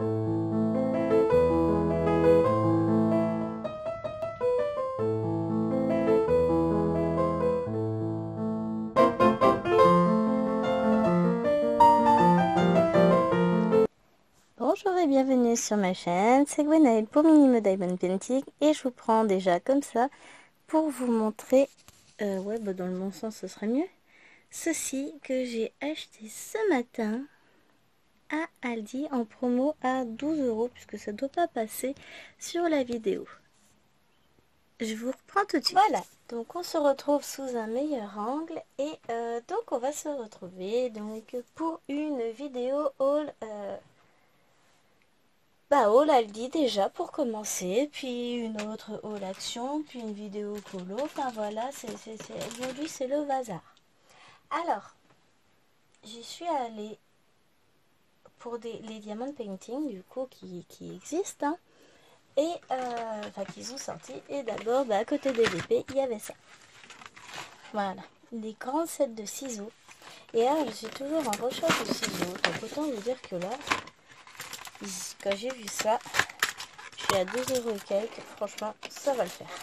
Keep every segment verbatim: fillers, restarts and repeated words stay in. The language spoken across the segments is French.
Bonjour et bienvenue sur ma chaîne, c'est Gwenaëlle pour Minimo Diamond Painting et je vous prends déjà comme ça pour vous montrer, euh, ouais bah dans le bon sens ce serait mieux, ceci que j'ai acheté ce matin à Aldi en promo à douze euros puisque ça doit pas passer sur la vidéo. Je vous reprends tout de suite. Voilà, donc on se retrouve sous un meilleur angle et euh, donc on va se retrouver donc pour une vidéo haul. Euh, Bah, haul Aldi déjà pour commencer, puis une autre haul action, puis une vidéo colo, enfin voilà, c'est aujourd'hui c'est le bazar. Alors, j'y suis allée pour des, les diamond painting du coup qui, qui existent, hein, et euh, enfin qui sont sortis, et d'abord bah, à côté des épées il y avait ça. Voilà, des grands sets de ciseaux, et là je suis toujours en recherche de ciseaux, donc autant vous dire que là, quand j'ai vu ça, je suis à deux euros et quelques, franchement, ça va le faire.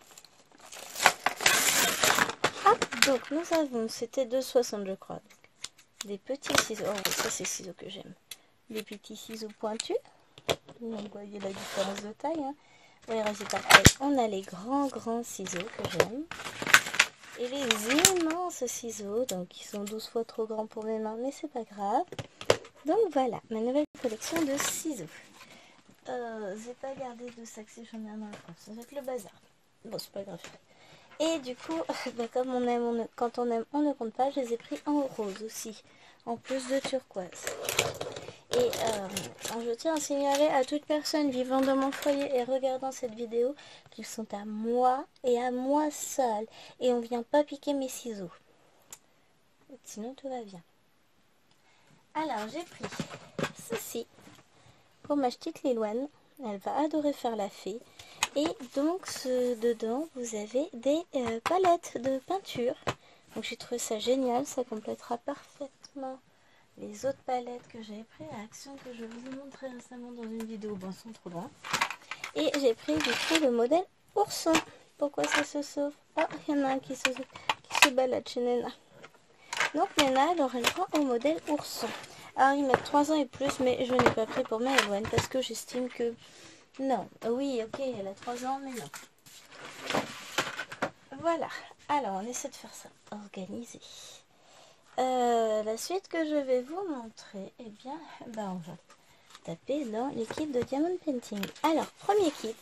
Ah, donc nous avons, c'était deux soixante je crois, donc, des petits ciseaux, oh ça c'est ciseaux que j'aime, des petits ciseaux pointus, donc vous voyez la différence de taille, hein. Oui, c'est pareil, on a les grands grands ciseaux que j'aime, et les immenses ciseaux, donc ils sont douze fois trop grands pour mes mains, mais c'est pas grave. Donc voilà, ma nouvelle collection de ciseaux. Euh, j'ai pas gardé de sac si j'en ai un dans la France, ça va être le bazar. Bon, c'est pas grave. Et du coup, bah, comme on aime, on ne, quand on aime, on ne compte pas, je les ai pris en rose aussi, en plus de turquoise. Et euh, je tiens à signaler à toute personne vivant dans mon foyer et regardant cette vidéo qu'ils sont à moi et à moi seule. Et on vient pas piquer mes ciseaux. Sinon, tout va bien. Alors, j'ai pris ceci pour ma petite Lilouane. Elle va adorer faire la fée. Et donc, ce, dedans, vous avez des euh, palettes de peinture. Donc, j'ai trouvé ça génial. Ça complétera parfaitement les autres palettes que j'avais pris à Action, que je vous ai montré récemment dans une vidéo. Bon, sont trop loin. Et j'ai pris du coup le modèle ourson. Pourquoi ça se sauve? Ah, il y en a un qui se, qui se balade chez Nena. Donc, Nena, elle aurait le droit au modèle ourson. Alors, ils mettent trois ans et plus, mais je n'ai pas pris pour ma Eloane parce que j'estime que... Non, oui, ok, elle a trois ans, mais non. Voilà, alors on essaie de faire ça organisé. Euh, la suite que je vais vous montrer, eh bien, bah on va taper dans les kits de Diamond Painting. Alors, premier kit,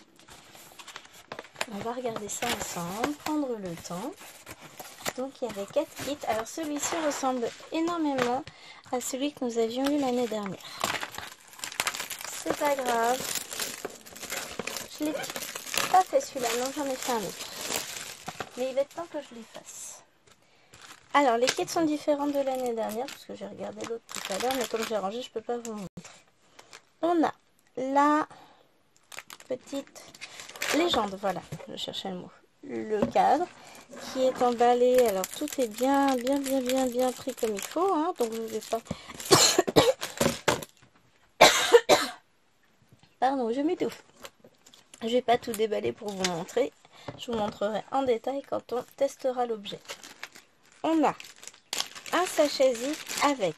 on va regarder ça ensemble, prendre le temps. Donc, il y avait quatre kits. Alors, celui-ci ressemble énormément à celui que nous avions eu l'année dernière. C'est pas grave. Je l'ai pas fait celui-là, non, j'en ai fait un autre. Mais il va être temps que je les fasse. Alors, les kits sont différents de l'année dernière, parce que j'ai regardé l'autre tout à l'heure, mais comme j'ai rangé, je peux pas vous montrer. On a la petite légende, voilà, je cherchais le mot. Le cadre qui est emballé, alors tout est bien, bien, bien, bien, bien pris comme il faut, hein, donc je ne vais pas... Pardon, je m'étouffe. Je vais pas tout déballer pour vous montrer. Je vous montrerai en détail quand on testera l'objet. On a un sachet zip avec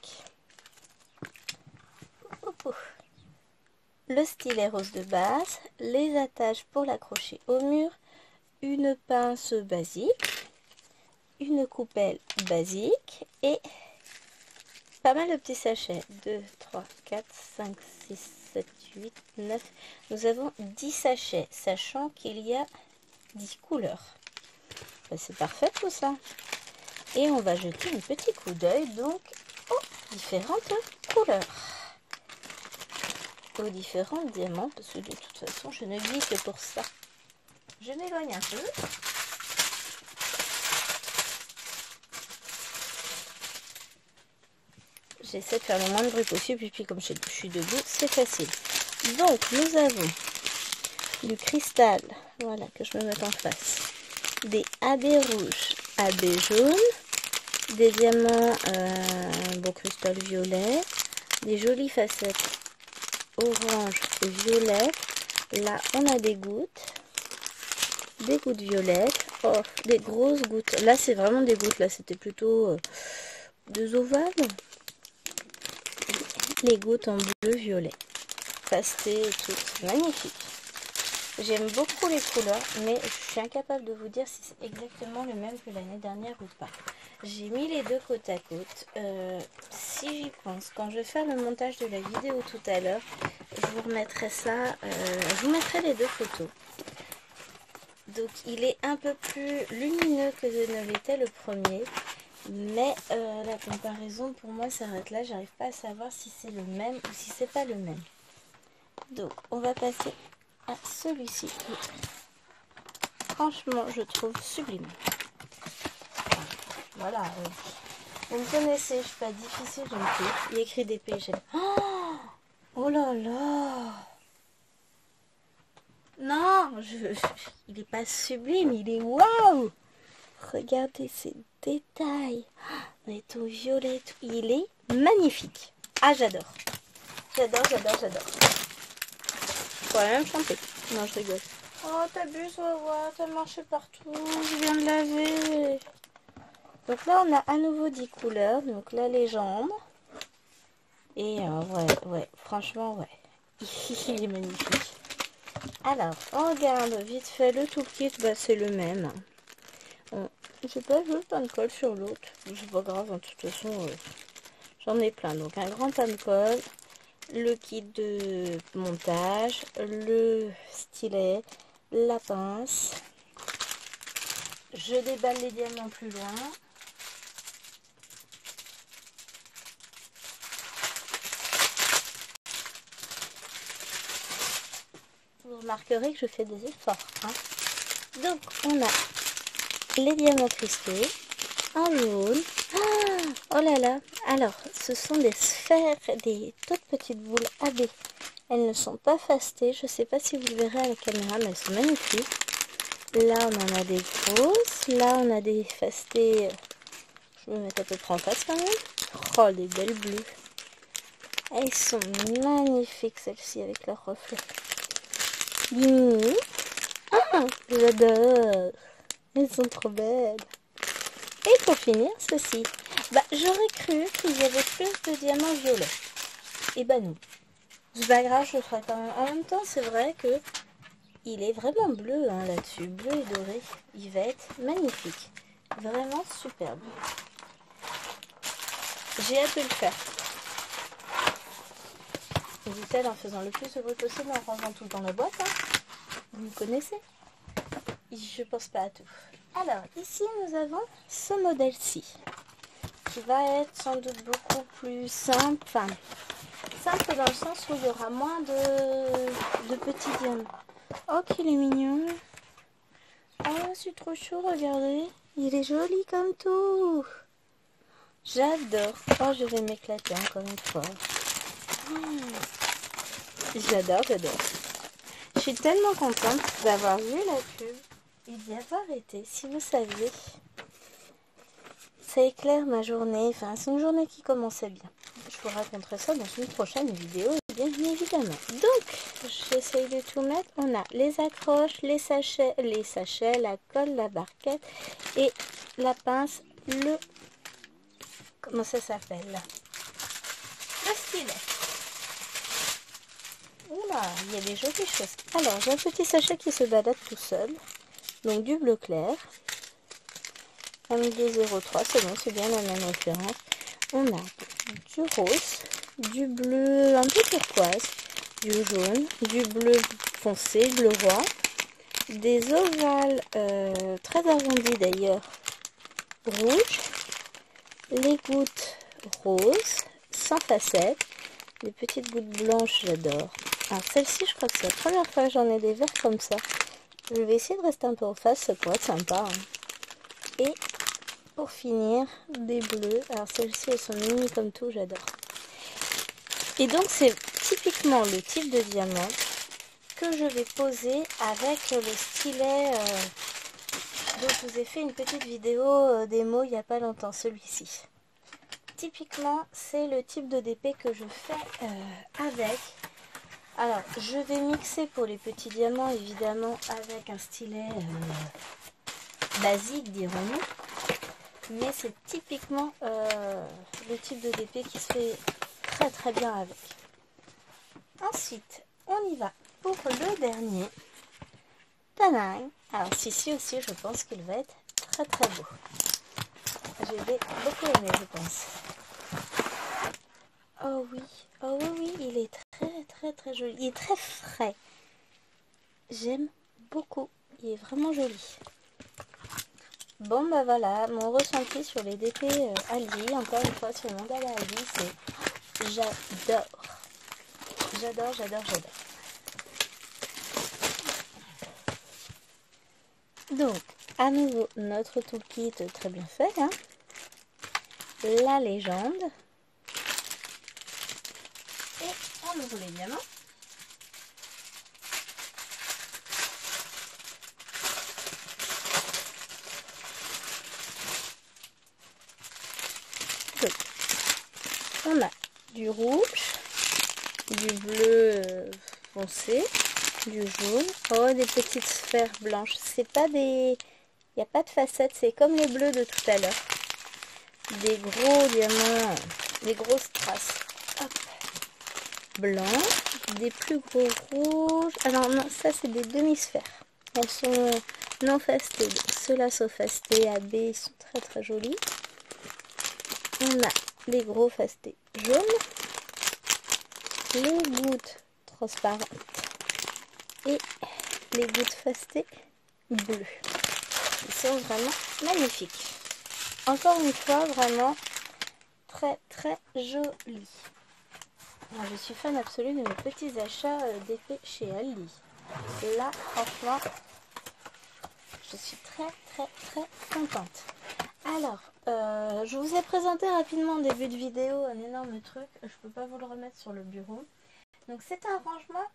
le stylet rose de base, les attaches pour l'accrocher au mur, une pince basique, une coupelle basique et pas mal de petits sachets. deux, trois, quatre, cinq, six, sept, huit, neuf. Nous avons dix sachets, sachant qu'il y a dix couleurs. Ben, c'est parfait tout ça. Et on va jeter un petit coup d'œil donc aux différentes couleurs. Aux différents diamants, parce que de toute façon je ne vis que pour ça. Je m'éloigne un peu. J'essaie de faire le moins de bruit possible, et puis comme je suis debout, c'est facile. Donc nous avons du cristal, voilà, que je me mette en face, des A B rouges, A B jaunes, des diamants, euh, bon cristal violet, des jolies facettes orange, violet. Là, on a des gouttes. Des gouttes violettes. Oh, des grosses gouttes. Là, c'est vraiment des gouttes. Là, c'était plutôt euh, deux ovales. Les gouttes en bleu violet. Pastel et tout. Magnifique. J'aime beaucoup les couleurs, mais je suis incapable de vous dire si c'est exactement le même que l'année dernière ou pas. J'ai mis les deux côte à côte. Euh, si j'y pense, quand je vais faire le montage de la vidéo tout à l'heure, je vous remettrai ça, euh, je vous mettrai les deux photos. Donc il est un peu plus lumineux que ne l'était le premier, mais euh, la comparaison pour moi s'arrête là. J'arrive pas à savoir si c'est le même ou si c'est pas le même. Donc on va passer à celui-ci. Franchement, je trouve sublime. Voilà. Euh, vous me connaissez, je suis pas difficile, je me fais. Il y a écrit D P, j'aime. Oh, oh là là. Non, je, je, il est pas sublime, il est waouh. Regardez ces détails. On est au violet, il est magnifique. Ah, j'adore. J'adore, j'adore, j'adore. Je pourrais même chanter. Non, je rigole. Oh, t'abuses, Wawa, t'as marché partout. Je viens de laver. Donc là, on a à nouveau dix couleurs. Donc la légende. Et euh, ouais, ouais, franchement, ouais. Il est magnifique. Alors, on regarde vite fait le toolkit. Bah, c'est le même. On... J'ai pas juste un colle sur l'autre. C'est pas grave, de toute façon, euh, j'en ai plein. Donc un grand pan de colle, le kit de montage, le stylet, la pince. Je déballe les diamants plus loin. Vous remarquerez que je fais des efforts. Hein. Donc on a les diamants cristaux en jaune. Oh là là. Alors, ce sont des sphères, des toutes petites boules A B. Elles ne sont pas fastées. Je ne sais pas si vous le verrez à la caméra, mais elles sont magnifiques. Là, on en a des grosses. Là, on a des fastées. Je vais me mettre à peu près en face quand même. Oh, des belles bleues. Elles sont magnifiques, celles-ci, avec leur reflet. Mmh. Ah, j'adore. Elles sont trop belles. Et pour finir, ceci. Bah, j'aurais cru qu'il y avait plus de diamants violets. Et bah non. C'est pas grave, je le ferai quand même. En même temps, c'est vrai que il est vraiment bleu hein, là-dessus. Bleu et doré. Il va être magnifique. Vraiment superbe. J'ai hâte de le faire. Dit-elle en faisant le plus de bruit possible en rangeant tout dans la boîte. Hein. Vous me connaissez. Je pense pas à tout. Alors, ici, nous avons ce modèle-ci. Qui va être sans doute beaucoup plus simple. Enfin, simple dans le sens où il y aura moins de, de petits diamants. Oh, qu'il est mignon. Oh, c'est trop chaud, regardez. Il est joli comme tout. J'adore. Oh, je vais m'éclater encore une fois. Oh, j'adore, j'adore. Je suis tellement contente d'avoir vu la pub et d'y avoir été. Si vous saviez, ça éclaire ma journée. Enfin, c'est une journée qui commençait bien. Je vous raconterai ça dans une prochaine vidéo, bien évidemment. Donc, j'essaye de tout mettre. On a les accroches, les sachets, les sachets, la colle, la barquette et la pince, le... Comment ça s'appelle là? Le stylet. Oula, il y a des jolies choses. Alors, j'ai un petit sachet qui se balade tout seul. Donc, du bleu clair. M deux zéro trois, c'est bon, c'est bien la même référence. On a du rose, du bleu un peu turquoise, du jaune, du bleu foncé, bleu roi, des ovales euh, très arrondis d'ailleurs, rouges, les gouttes roses, sans facettes, des petites gouttes blanches, j'adore. Alors celle-ci, je crois que c'est la première fois que j'en ai des verts comme ça. Je vais essayer de rester un peu en face, ça pourrait être sympa. Hein. Et pour finir, des bleus. Alors celles-ci, elles sont mini comme tout, j'adore. Et donc c'est typiquement le type de diamant que je vais poser avec le stylet euh, dont je vous ai fait une petite vidéo euh, démo il n'y a pas longtemps, celui-ci. Typiquement, c'est le type de D P que je fais euh, avec. Alors, je vais mixer pour les petits diamants, évidemment, avec un stylet euh, basique, dirons-nous. Mais c'est typiquement euh, le type de D P qui se fait très très bien avec. Ensuite, on y va pour le dernier. Tadam! Alors, celui-ci aussi, je pense qu'il va être très très beau. Je vais beaucoup aimer, je pense. Oh oui, oh oui, oui, il est très très très joli. Il est très frais. J'aime beaucoup. Il est vraiment joli. Bon bah voilà, mon ressenti sur les D P euh, Aldi, encore une fois sur mon Mandala Aldi, c'est j'adore. J'adore, j'adore, j'adore. Donc, à nouveau, notre toolkit très bien fait. Hein. La légende. Et à nouveau les diamants. Donc, on a du rouge, du bleu foncé, du jaune. Oh, des petites sphères blanches. C'est pas des... Il n'y a pas de facettes, c'est comme les bleus de tout à l'heure. Des gros diamants, des grosses traces. Hop. Blancs, des plus gros rouges. Alors non, ça c'est des demi-sphères. Elles sont non fastées. Ceux-là sont fastés A B, ils sont très très jolis. On a les gros fastés jaunes, les gouttes transparentes et les gouttes fastées bleues. Ils sont vraiment magnifiques. Encore une fois, vraiment très très joli. Alors, je suis fan absolue de mes petits achats euh, d'effets chez Aldi. Là, franchement, je suis très très très contente. Alors, euh, je vous ai présenté rapidement en début de vidéo un énorme truc. Je peux pas vous le remettre sur le bureau. Donc c'est un rangement,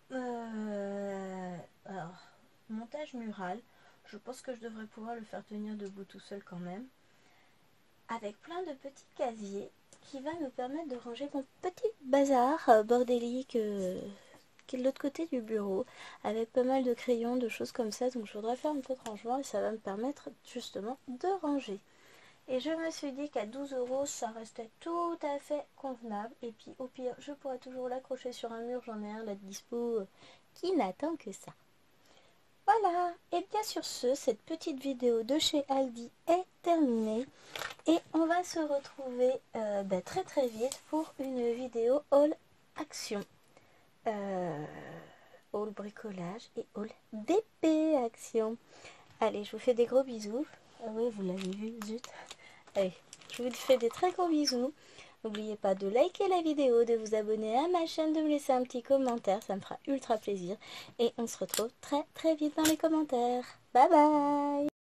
euh, alors, montage mural. Je pense que je devrais pouvoir le faire tenir debout tout seul quand même. Avec plein de petits casiers qui va nous permettre de ranger mon petit bazar euh, bordélique euh, qui est de l'autre côté du bureau, avec pas mal de crayons, de choses comme ça. Donc je voudrais faire un peu de rangement et ça va me permettre justement de ranger. Et je me suis dit qu'à douze euros, ça restait tout à fait convenable. Et puis au pire, je pourrais toujours l'accrocher sur un mur. J'en ai un là de dispo euh, qui n'attend que ça. Voilà, et bien sur ce, cette petite vidéo de chez Aldi est terminée. Et on va se retrouver euh, bah, très très vite pour une vidéo haul action. Euh, haul bricolage et haul D P action. Allez, je vous fais des gros bisous. Ah oui, vous l'avez vu, zut. Allez, je vous fais des très gros bisous. N'oubliez pas de liker la vidéo, de vous abonner à ma chaîne, de me laisser un petit commentaire, ça me fera ultra plaisir. Et on se retrouve très très vite dans les commentaires. Bye bye!